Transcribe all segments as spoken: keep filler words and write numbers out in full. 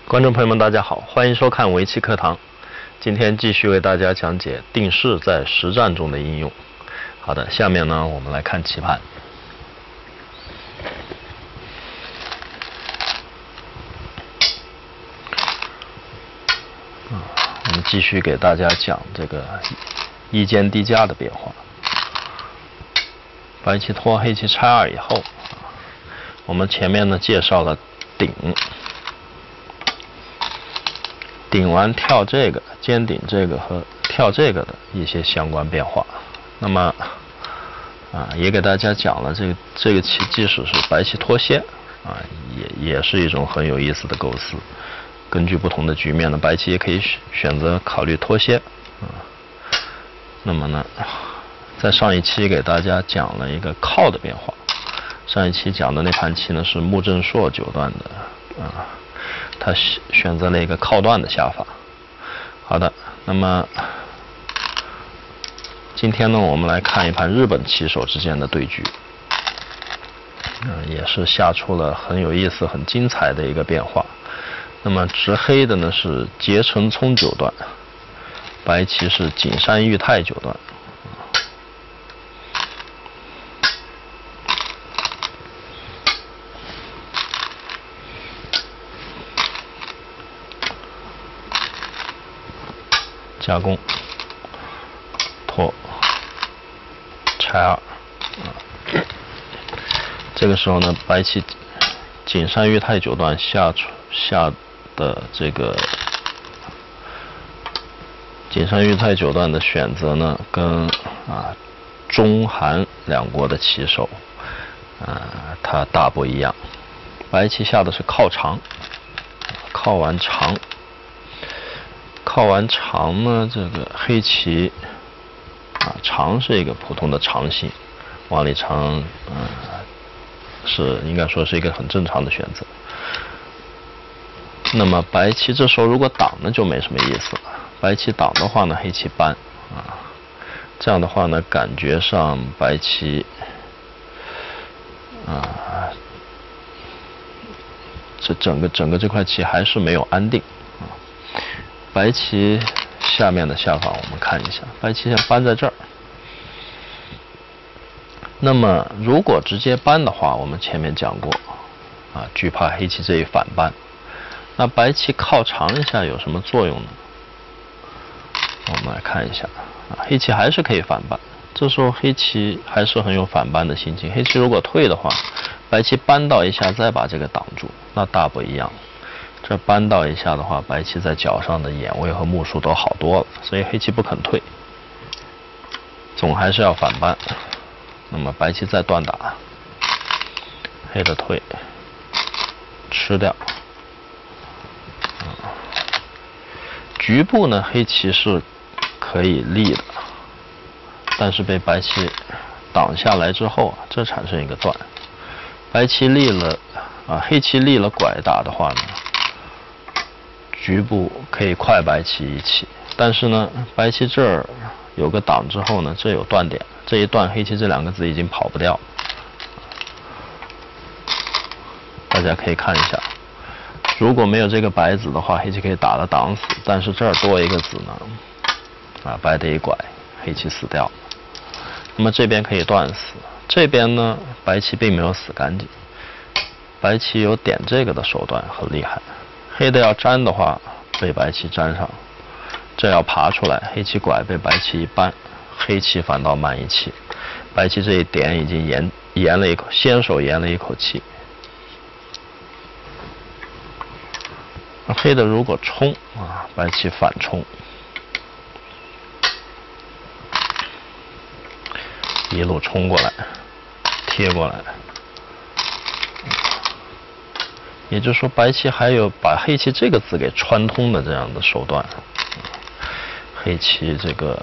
观众朋友们，大家好，欢迎收看围棋课堂。今天继续为大家讲解定式在实战中的应用。好的，下面呢，我们来看棋盘。啊，我们继续给大家讲这个一间低价的变化。白棋拖黑棋拆二以后，我们前面呢介绍了顶。顶完跳这个，尖顶这个和跳这个的一些相关变化。那么，啊，也给大家讲了这个这个棋，即使是白棋脱先，啊，也也是一种很有意思的构思。根据不同的局面呢，白棋也可以选择考虑脱先。啊，那么呢，在上一期给大家讲了一个靠的变化。上一期讲的那盘棋呢是穆正硕九段的，啊。他选择了一个靠断的下法。好的，那么今天呢，我们来看一盘日本棋手之间的对局，嗯、呃，也是下出了很有意思、很精彩的一个变化。那么执黑的呢是结成聪九段，白棋是景山裕太九段。加攻，拖，拆二，啊，这个时候呢，白棋景山裕太九段下出下的这个景山裕太九段的选择呢，跟啊中韩两国的棋手啊它大不一样。白棋下的是靠长，靠完长。靠完长呢，这个黑棋啊，长是一个普通的长形，往里长，嗯、呃，是应该说是一个很正常的选择。那么白棋这时候如果挡呢，就没什么意思了。白棋挡的话呢，黑棋扳啊，这样的话呢，感觉上白棋啊，这整个整个这块棋还是没有安定。白棋下面的下法我们看一下，白棋先扳在这儿。那么如果直接扳的话，我们前面讲过，啊，惧怕黑棋这一反扳。那白棋靠长一下有什么作用呢？我们来看一下，啊，黑棋还是可以反扳。这时候黑棋还是很有反扳的心情。黑棋如果退的话，白棋扳到一下再把这个挡住，那大不一样。这扳到一下的话，白棋在角上的眼位和目数都好多了，所以黑棋不肯退，总还是要反扳。那么白棋再断打，黑的退，吃掉。嗯、局部呢，黑棋是可以立的，但是被白棋挡下来之后啊，这产生一个断。白棋立了啊，黑棋立了拐打的话呢，局部可以快白棋一起，但是呢，白棋这儿有个挡之后呢，这有断点，这一断黑棋这两个子已经跑不掉。大家可以看一下，如果没有这个白子的话，黑棋可以打了挡死，但是这儿多一个子呢，啊，白的一拐，黑棋死掉。那么这边可以断死，这边呢，白棋并没有死干净，白棋有点这个的手段很厉害。黑的要粘的话，被白棋粘上，这要爬出来，黑棋拐被白棋一扳，黑棋反倒慢一气，白棋这一点已经延延了一口，先手延了一口气。黑的如果冲啊，白棋反冲，一路冲过来，贴过来。也就是说，白棋还有把黑棋这个子给穿通的这样的手段。黑棋这个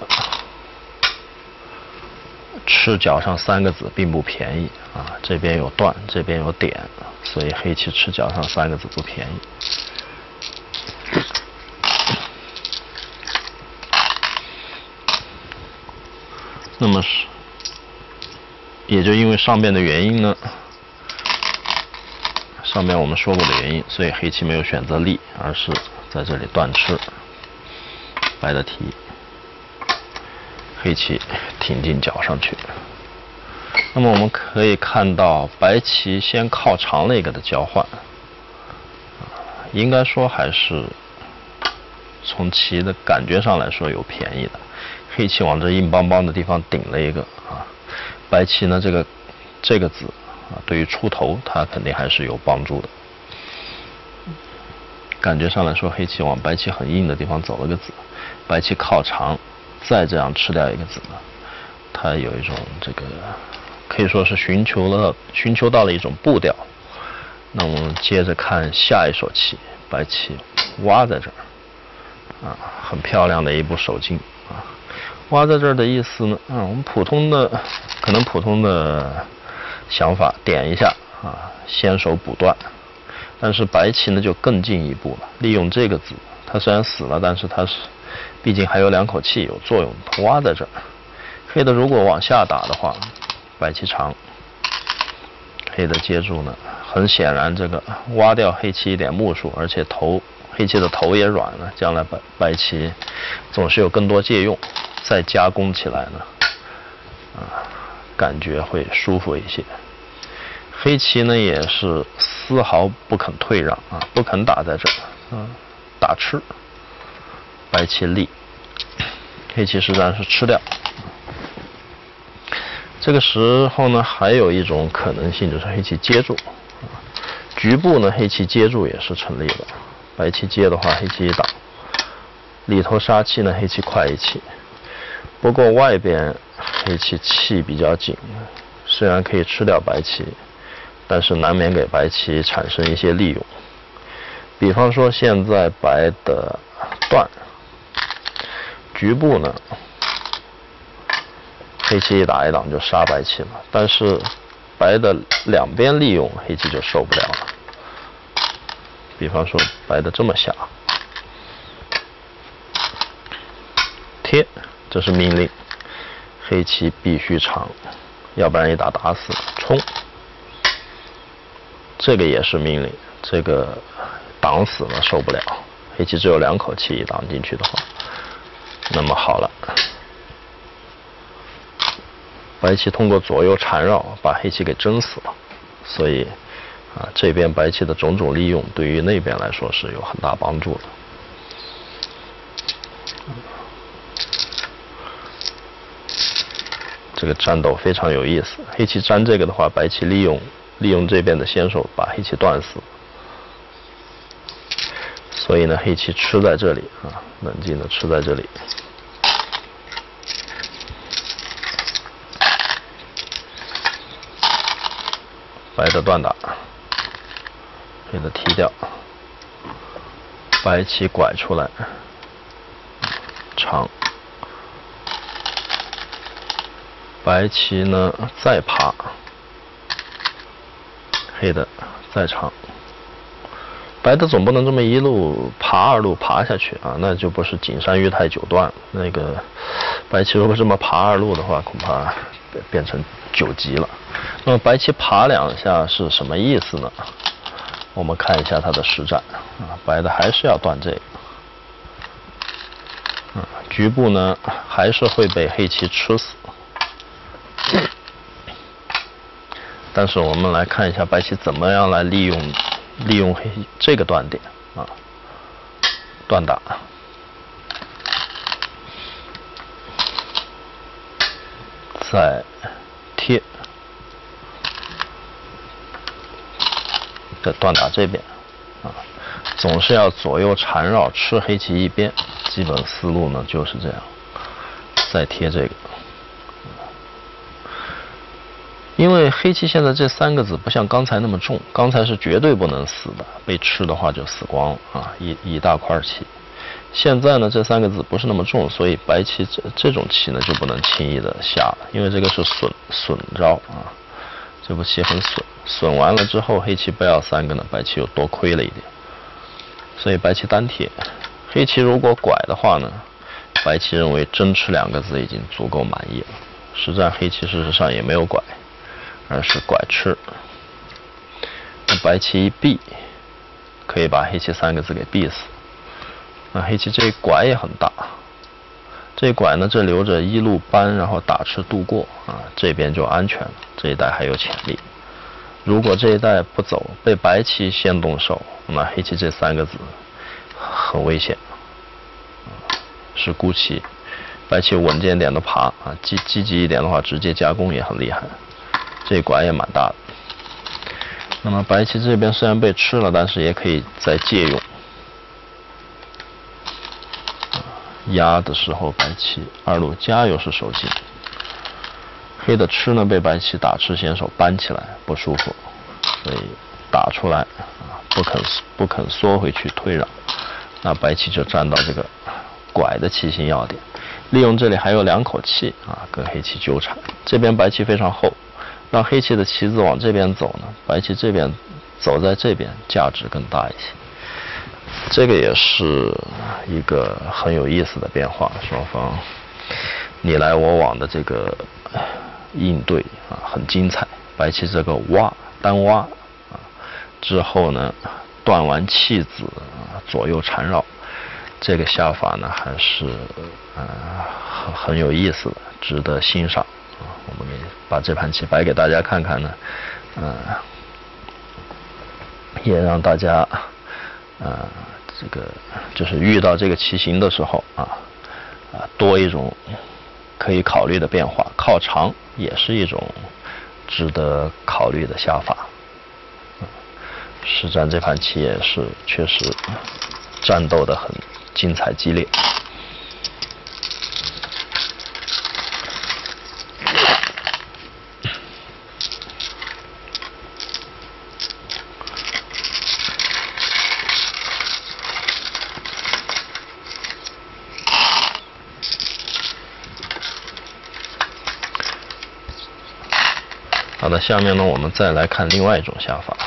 吃角上三个子并不便宜啊，这边有断，这边有点，所以黑棋吃角上三个子不便宜。那么是，也就因为上边的原因呢。 上面我们说过的原因，所以黑棋没有选择立，而是在这里断吃。白的提，黑棋挺进角上去。那么我们可以看到，白棋先靠长了一个的交换，应该说还是从棋的感觉上来说有便宜的。黑棋往这硬邦邦的地方顶了一个啊，白棋呢这个这个子啊，对于出头它肯定还是有帮助的。感觉上来说，黑棋往白棋很硬的地方走了个子，白棋靠长，再这样吃掉一个子呢，它有一种这个可以说是寻求了寻求到了一种步调。那我们接着看下一手棋，白棋挖在这儿啊，很漂亮的一步手筋啊。挖在这儿的意思呢，啊，我们普通的可能普通的想法点一下啊，先手补断。但是白棋呢就更进一步了，利用这个子，它虽然死了，但是它是毕竟还有两口气有作用，它挖在这儿。黑的如果往下打的话，白棋长，黑的接住呢，很显然这个挖掉黑棋一点目数，而且头黑棋的头也软了，将来白白棋总是有更多借用，再加工起来呢，啊，感觉会舒服一些。黑棋呢也是丝毫不肯退让啊，不肯打在这儿，啊，打吃。白棋立，黑棋实战是吃掉。这个时候呢，还有一种可能性就是黑棋接住，啊，局部呢黑棋接住也是成立的。白棋接的话，黑棋一挡，里头杀气呢，黑棋快一气。不过外边黑棋气比较紧，虽然可以吃掉白棋，但是难免给白棋产生一些利用。比方说现在白的断，局部呢黑棋一打一挡就杀白棋了，但是白的两边利用黑棋就受不了了。比方说白的这么下，贴，这是命令，黑棋必须长，要不然一打打死了。冲，这个也是命令，这个挡死了受不了，黑棋只有两口气，一挡进去的话，那么好了，白棋通过左右缠绕把黑棋给争死了，所以啊，这边白棋的种种利用对于那边来说是有很大帮助的。这个战斗非常有意思，黑棋粘这个的话，白棋利用利用这边的先手把黑棋断死，所以呢，黑棋吃在这里啊，冷静的吃在这里。白的断打，黑的踢掉，白棋拐出来，长。白棋呢再爬，黑的再长。白的总不能这么一路爬二路爬下去啊，那就不是锦山玉太九段。那个白棋如果这么爬二路的话，恐怕变成九级了。那么白棋爬两下是什么意思呢？我们看一下它的实战啊，白的还是要断这个，啊，局部呢还是会被黑棋吃死。但是我们来看一下白棋怎么样来利用利用黑这个断点啊，断打，再贴，再断打这边啊，总是要左右缠绕吃黑棋一边，基本思路呢就是这样，再贴这个。因为黑棋现在这三个子不像刚才那么重，刚才是绝对不能死的，被吃的话就死光了啊，一一大块棋。现在呢，这三个子不是那么重，所以白棋这这种棋呢就不能轻易的下了，因为这个是损损招啊，这步棋很损，损完了之后黑棋不要三个呢，白棋又多亏了一点，所以白棋单贴。黑棋如果拐的话呢，白棋认为真吃两个子已经足够满意了。实战黑棋事实上也没有拐，而是拐吃。 白棋一避，可以把黑棋三个子给避死。那黑棋这一拐也很大，这一拐呢，这留着一路扳，然后打吃渡过啊，这边就安全了，这一带还有潜力。如果这一带不走，被白棋先动手，那黑棋这三个子很危险，是孤棋。白棋稳健点的爬啊，积积极一点的话，直接加攻也很厉害。这一拐也蛮大的。那么白棋这边虽然被吃了，但是也可以再借用。压的时候，白棋二路加又是手进。黑的吃呢，被白棋打吃先手扳起来不舒服，所以打出来啊，不肯不肯缩回去退让，那白棋就占到这个拐的棋形要点，利用这里还有两口气啊，跟黑棋纠缠。这边白棋非常厚，让黑棋的棋子往这边走呢，白棋这边走在这边价值更大一些。这个也是一个很有意思的变化，双方你来我往的这个应对啊，很精彩。白棋这个挖单挖啊，之后呢断完弃子啊，左右缠绕，这个下法呢还是呃很很有意思的，值得欣赏啊。我们把这盘棋摆给大家看看呢，呃，也让大家呃这个就是遇到这个棋形的时候啊啊多一种可以考虑的变化，靠长也是一种值得考虑的下法。实战这盘棋也是确实战斗的很精彩激烈。好的，下面呢，我们再来看另外一种下法。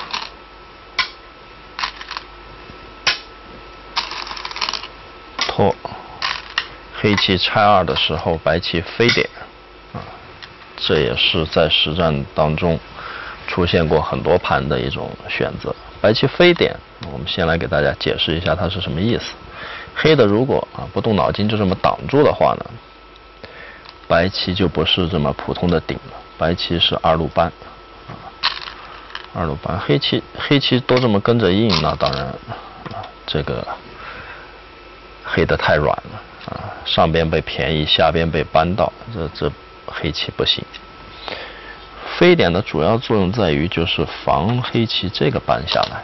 拓，黑棋拆二的时候，白棋飞点，啊，这也是在实战当中出现过很多盘的一种选择。白棋飞点，我们先来给大家解释一下它是什么意思。黑的如果啊不动脑筋就这么挡住的话呢，白棋就不是这么普通的顶了。白棋是二路扳，啊，二路扳，黑棋黑棋都这么跟着应，那当然啊，这个黑的太软了啊，上边被便宜，下边被扳到，这这黑棋不行。飞点的主要作用在于就是防黑棋这个扳下来。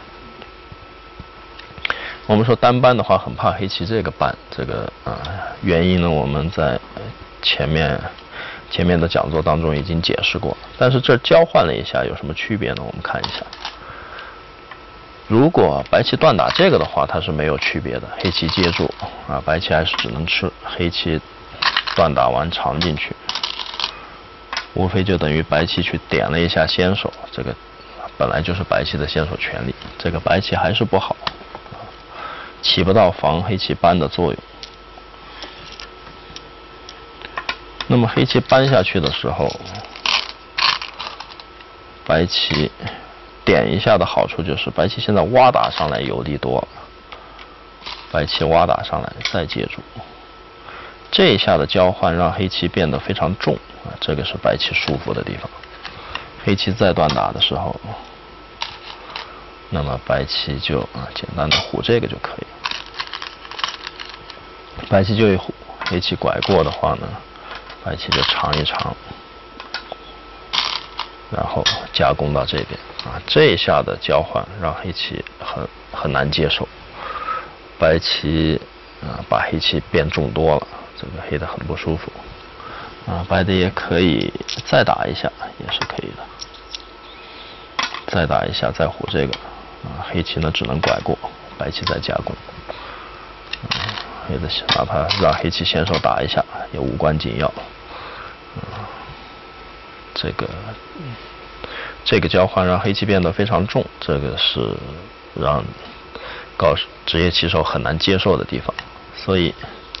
我们说单扳的话，很怕黑棋这个扳，这个啊原因呢，我们在前面。前面的讲座当中已经解释过，但是这交换了一下有什么区别呢？我们看一下，如果白棋断打这个的话，它是没有区别的，黑棋接住啊，白棋还是只能吃，黑棋断打完长进去，无非就等于白棋去点了一下先手，这个本来就是白棋的先手权利，这个白棋还是不好，起不到防黑棋扳的作用。那么黑棋扳下去的时候，白棋点一下的好处就是白棋现在挖打上来有利多了，白棋挖打上来再接住，这一下的交换让黑棋变得非常重啊，这个是白棋舒服的地方。黑棋再断打的时候，那么白棋就啊简单的虎这个就可以，白棋就一虎，黑棋拐过的话呢，白棋就长一长，然后加攻到这边啊，这一下的交换让黑棋很很难接受，白棋啊把黑棋变重多了，这个黑的很不舒服啊，白的也可以再打一下，也是可以的，再打一下再虎这个啊，黑棋呢只能拐过，白棋再加攻。啊黑的哪怕让黑棋先手打一下也无关紧要，嗯，这个这个交换让黑棋变得非常重，这个是让高职业棋手很难接受的地方，所以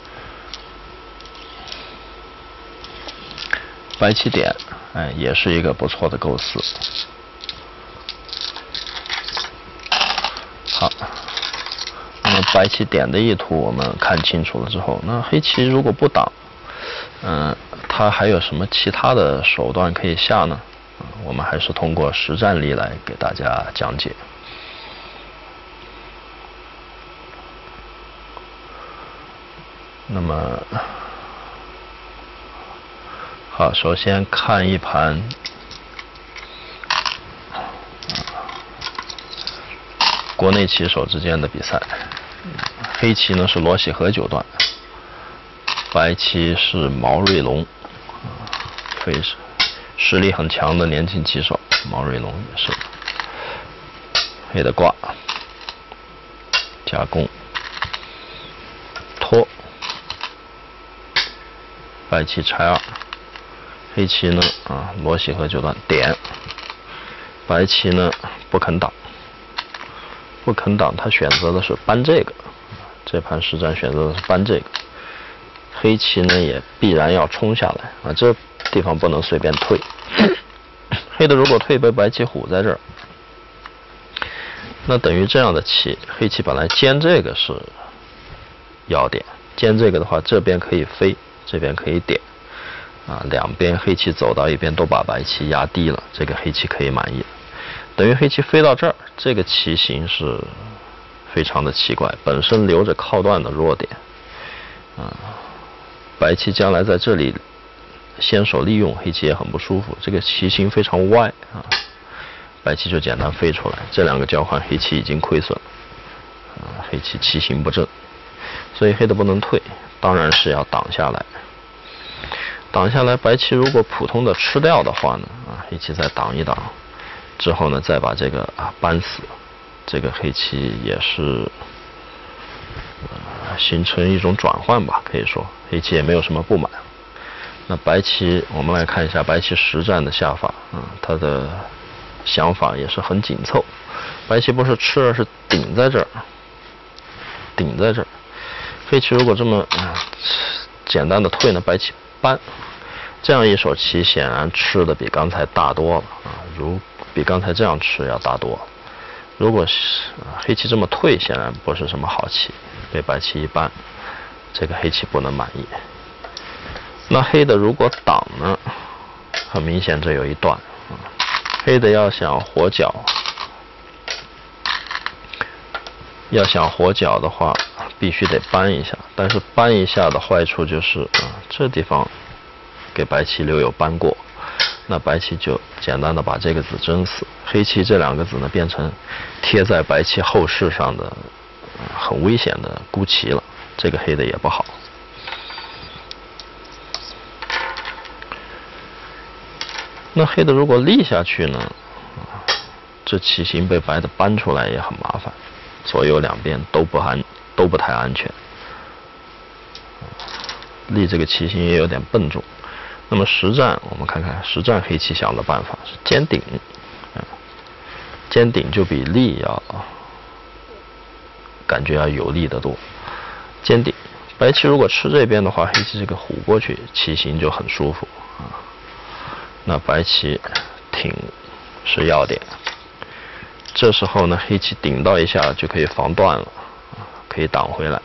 白棋点，哎，也是一个不错的构思。 好，那么白棋点的意图我们看清楚了之后，那黑棋如果不挡，嗯、呃，它还有什么其他的手段可以下呢？嗯、我们还是通过实战例来给大家讲解。那么，好，首先看一盘。国内棋手之间的比赛，黑棋呢是罗喜和九段，白棋是毛瑞龙，非是实力很强的年轻棋手，毛瑞龙也是。黑的挂，加攻，拖，白棋拆二，黑棋呢啊罗喜和九段点，白棋呢不肯挡。不肯挡，他选择的是搬这个，这盘实战选择的是搬这个。黑棋呢也必然要冲下来啊，这地方不能随便退。黑的如果退被白棋虎在这儿，那等于这样的棋，黑棋本来尖这个是要点，尖这个的话，这边可以飞，这边可以点啊，两边黑棋走到一边都把白棋压低了，这个黑棋可以满意。等于黑棋飞到这儿，这个棋形是非常的奇怪，本身留着靠断的弱点，啊，白棋将来在这里先手利用，黑棋也很不舒服，这个棋形非常歪啊，白棋就简单飞出来，这两个交换黑棋已经亏损了，啊，黑棋棋形不正，所以黑的不能退，当然是要挡下来，挡下来，白棋如果普通的吃掉的话呢，啊，黑棋再挡一挡。之后呢，再把这个啊扳死，这个黑棋也是、呃、形成一种转换吧，可以说黑棋也没有什么不满。那白棋，我们来看一下白棋实战的下法，啊、嗯，他的想法也是很紧凑。白棋不是吃，而是顶在这儿，顶在这儿。黑棋如果这么、呃、简单的退呢，白棋扳，这样一手棋显然吃的比刚才大多了啊，如。比刚才这样吃要大多。如果是、啊、黑棋这么退，显然不是什么好棋，被白棋一扳，这个黑棋不能满意。那黑的如果挡呢，很明显这有一段，啊、黑的要想活角，要想活角的话，必须得扳一下。但是扳一下的坏处就是，啊、这地方给白棋留有扳过。那白棋就简单的把这个子争死，黑棋这两个子呢变成贴在白棋后室上的、呃、很危险的孤棋了，这个黑的也不好。那黑的如果立下去呢，呃、这棋形被白的搬出来也很麻烦，左右两边都不安都不太安全，立这个棋形也有点笨重。那么实战，我们看看实战黑棋想的办法是尖顶，嗯，尖顶就比立要感觉要有利得多。尖顶，白棋如果吃这边的话，黑棋这个虎过去，棋形就很舒服啊。那白棋挺是要点，这时候呢，黑棋顶到一下就可以防断了，可以挡回来。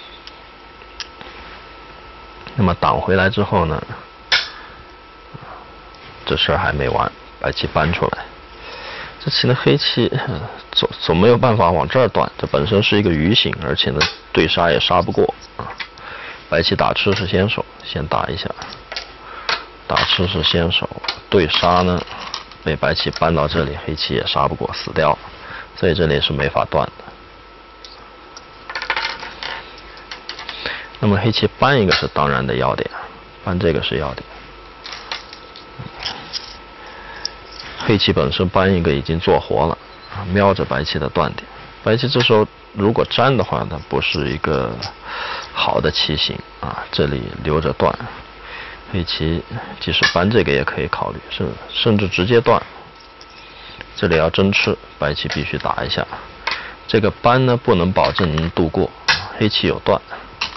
那么挡回来之后呢？这事儿还没完，白棋搬出来，这棋呢黑棋总总没有办法往这儿断，这本身是一个鱼形，而且呢对杀也杀不过啊。白棋打吃是先手，先打一下，打吃是先手，对杀呢被白棋搬到这里，黑棋也杀不过，死掉了，所以这里是没法断的。那么黑棋搬一个是当然的要点，搬这个是要点。黑棋本身搬一个已经做活了，瞄着白棋的断点。白棋这时候如果粘的话，它不是一个好的棋形啊，这里留着断。黑棋即使搬这个也可以考虑，是甚至直接断。这里要争吃，白棋必须打一下。这个搬呢不能保证能度过，黑棋有断。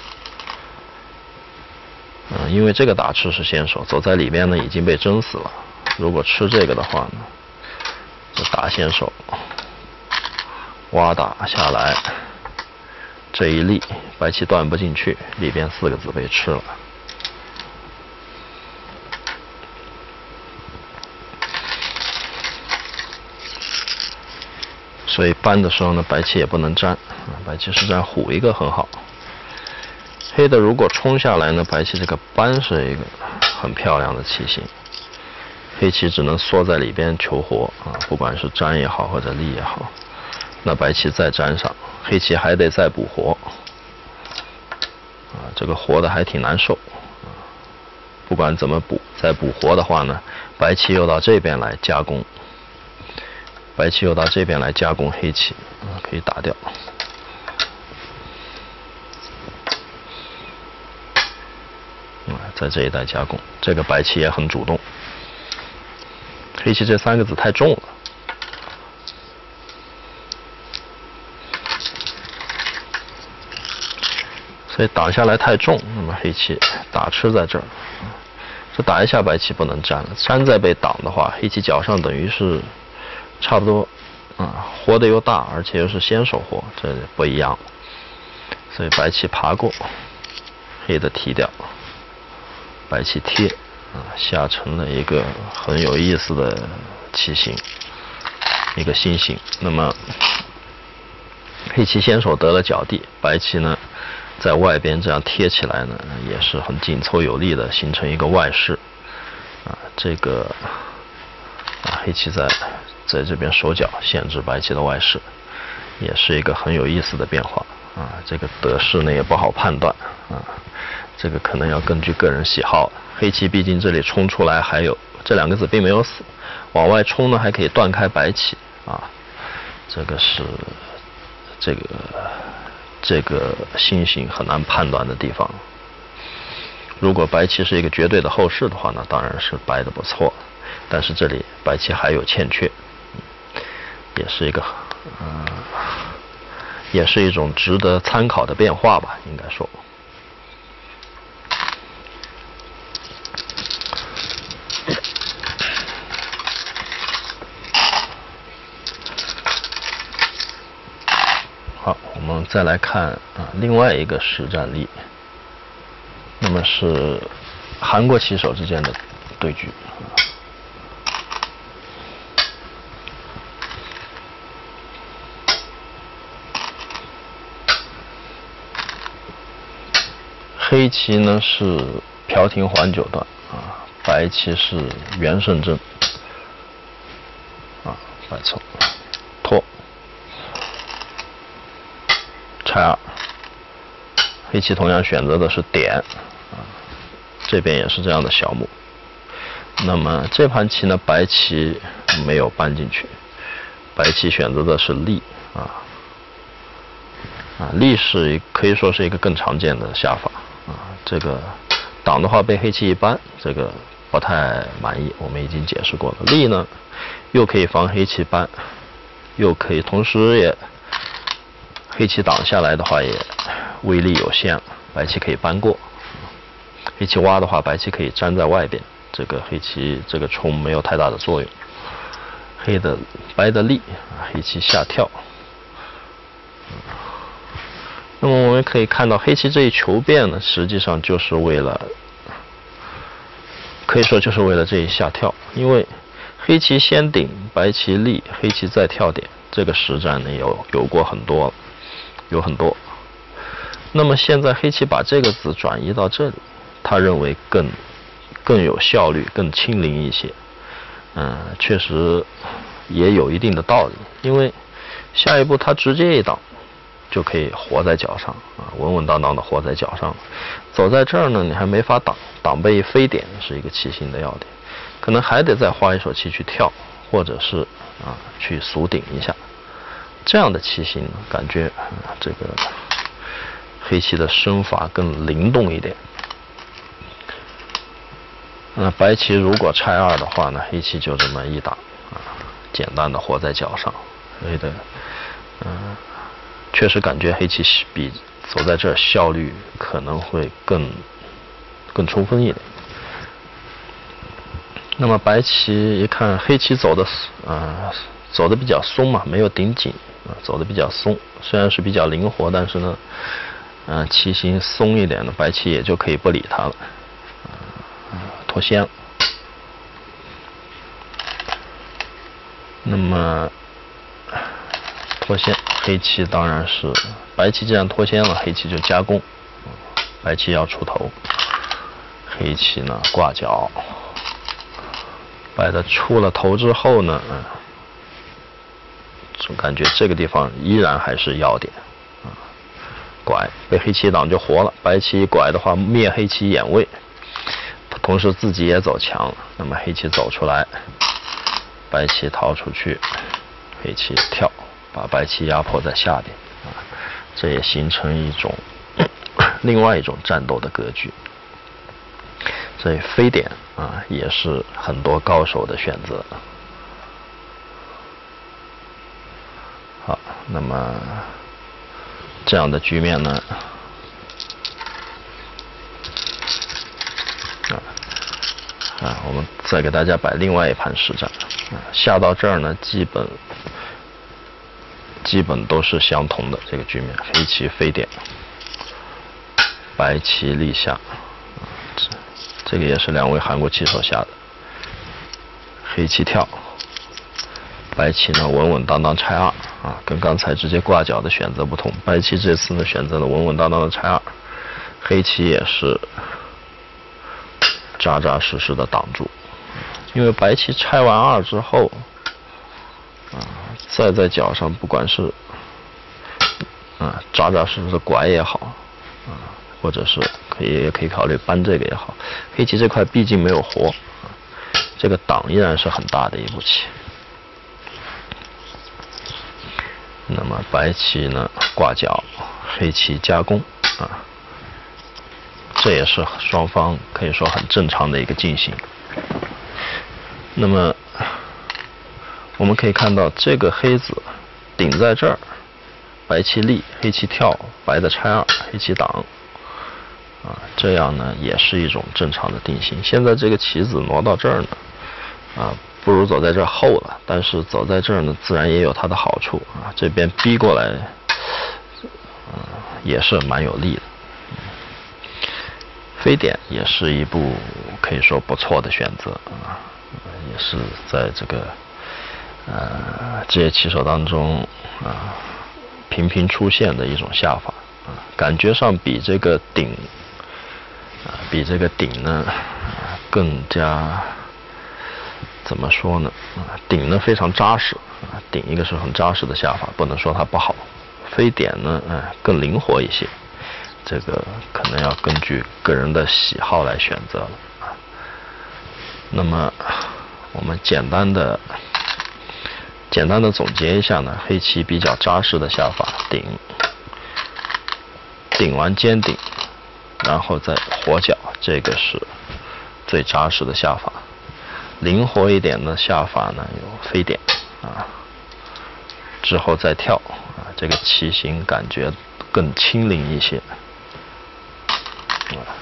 嗯，因为这个打吃是先手，走在里边呢已经被争死了。如果吃这个的话呢，就打先手， 挖打下来，这一力白棋断不进去，里边四个子被吃了。所以搬的时候呢，白棋也不能粘，白棋是占虎一个很好。黑的如果冲下来呢，白棋这个搬是一个很漂亮的棋形，黑棋只能缩在里边求活啊，不管是粘也好或者立也好，那白棋再粘上，黑棋还得再补活啊，这个活的还挺难受啊。不管怎么补，再补活的话呢，白棋又到这边来加工。白棋又到这边来加工黑棋，啊，可以打掉。啊，在这一带加工，这个白棋也很主动。黑棋这三个子太重了，所以挡下来太重，那么黑棋打吃在这儿，这打一下白棋不能粘了，粘再被挡的话，黑棋脚上等于是。差不多，啊，活的又大，而且又是先手活，这不一样。所以白棋爬过，黑的提掉，白棋贴，啊，下成了一个很有意思的棋形，一个心形。那么黑棋先手得了脚地，白棋呢在外边这样贴起来呢，也是很紧凑有力的，形成一个外势。啊，这个啊，黑棋在。在这边手脚限制白棋的外势，也是一个很有意思的变化啊。这个得失呢也不好判断啊，这个可能要根据个人喜好。黑棋毕竟这里冲出来还有这两个子并没有死，往外冲呢还可以断开白棋啊。这个是这个这个心形很难判断的地方。如果白棋是一个绝对的后势的话呢，当然是白的不错，但是这里白棋还有欠缺。也是一个，呃，也是一种值得参考的变化吧，应该说。好，我们再来看啊，另外一个实战例，那么是韩国棋手之间的对局。黑棋呢是朴廷桓九段啊，白棋是袁胜珍啊，白错拖拆二，黑棋同样选择的是点啊，这边也是这样的小目。那么这盘棋呢，白棋没有搬进去，白棋选择的是立啊啊，立是可以说是一个更常见的下法。啊，这个挡的话被黑棋一扳，这个不太满意，我们已经解释过了。立呢，又可以防黑棋扳，又可以同时也黑棋挡下来的话也威力有限了，白棋可以扳过。黑棋挖的话，白棋可以粘在外边，这个黑棋这个冲没有太大的作用。黑的白的立，黑棋下跳。那么我们可以看到，黑棋这一求变呢，实际上就是为了，可以说就是为了这一下跳，因为黑棋先顶，白棋立，黑棋再跳点，这个实战呢有有过很多，有很多。那么现在黑棋把这个子转移到这里，他认为更更有效率，更轻灵一些。嗯，确实也有一定的道理，因为下一步他直接一挡。就可以活在脚上啊，稳稳当当的活在脚上。走在这儿呢，你还没法挡，挡被非点是一个棋形的要点，可能还得再花一手棋去跳，或者是啊去俗顶一下。这样的棋形呢，感觉啊这个黑棋的身法更灵动一点。那白棋如果拆二的话呢，黑棋就这么一打啊，简单的活在脚上，黑的嗯。呃确实感觉黑棋比走在这儿效率可能会更更充分一点。那么白棋一看黑棋走的呃走的比较松嘛，没有顶紧啊，走的比较松。虽然是比较灵活，但是呢，嗯、呃，棋形松一点的白棋也就可以不理它了，啊、呃，脱先了。那么脱先，黑棋当然是白棋既然脱先了，黑棋就加攻，白棋要出头，黑棋呢挂角，白的出了头之后呢，嗯，总感觉这个地方依然还是要点，啊，拐被黑棋挡就活了，白棋拐的话灭黑棋眼位，同时自己也走强了，那么黑棋走出来。白棋逃出去，黑棋跳，把白棋压迫在下点，啊，这也形成一种另外一种战斗的格局。所以飞点啊，也是很多高手的选择。好，那么这样的局面呢，啊啊，我们再给大家摆另外一盘实战。下到这儿呢，基本基本都是相同的这个局面，黑棋飞点，白棋立下，这这个也是两位韩国棋手下的，黑棋跳，白棋呢稳稳当当拆二啊，跟刚才直接挂角的选择不同，白棋这次呢选择了稳稳当当的拆二，黑棋也是扎扎实实的挡住。因为白棋拆完二之后，啊，再在角上，不管是啊扎扎实实的拐也好，啊，或者是可以也可以考虑搬这个也好，黑棋这块毕竟没有活，啊，这个挡依然是很大的一步棋。那么白棋呢挂角，黑棋加攻，啊，这也是双方可以说很正常的一个进行。那么我们可以看到，这个黑子顶在这儿，白棋立，黑棋跳，白的拆二，黑棋挡，啊，这样呢也是一种正常的定型。现在这个棋子挪到这儿呢，啊，不如走在这儿厚了，但是走在这儿呢，自然也有它的好处啊。这边逼过来，啊，也是蛮有利的。飞点也是一步可以说不错的选择啊。也是在这个呃职业棋手当中啊频频出现的一种下法啊，感觉上比这个顶啊比这个顶呢、啊、更加怎么说呢啊顶呢非常扎实啊，顶一个是很扎实的下法，不能说它不好。飞点呢嗯、啊、更灵活一些，这个可能要根据个人的喜好来选择了啊。那么我们简单的简单的总结一下呢，黑棋比较扎实的下法，顶顶完尖顶，然后再活角，这个是最扎实的下法。灵活一点的下法呢，有飞点啊，之后再跳啊，这个棋形感觉更轻灵一些啊。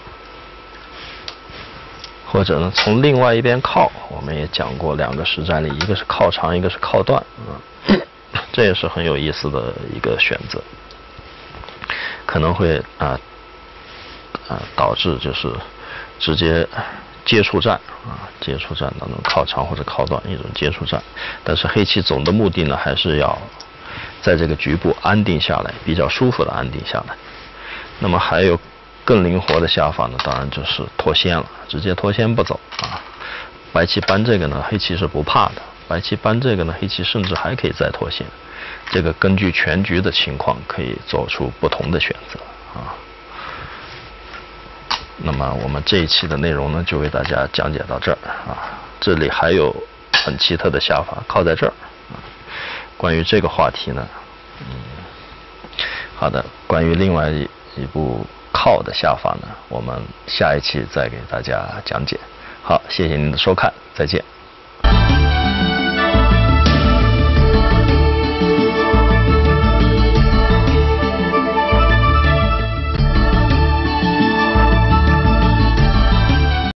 或者呢，从另外一边靠，我们也讲过两个实战例，一个是靠长，一个是靠断，嗯，这也是很有意思的一个选择，可能会啊啊导致就是直接接触战啊，接触战当中靠长或者靠断一种接触战，但是黑棋总的目的呢，还是要在这个局部安定下来，比较舒服的安定下来。那么还有更灵活的下法呢，当然就是脱先了，直接脱先不走啊。白棋搬这个呢，黑棋是不怕的；白棋搬这个呢，黑棋甚至还可以再脱先。这个根据全局的情况，可以做出不同的选择啊。那么我们这一期的内容呢，就为大家讲解到这儿啊。这里还有很奇特的下法，靠在这儿啊。关于这个话题呢，嗯，好的，关于另外一部靠的下法呢，我们下一期再给大家讲解。好，谢谢您的收看，再见。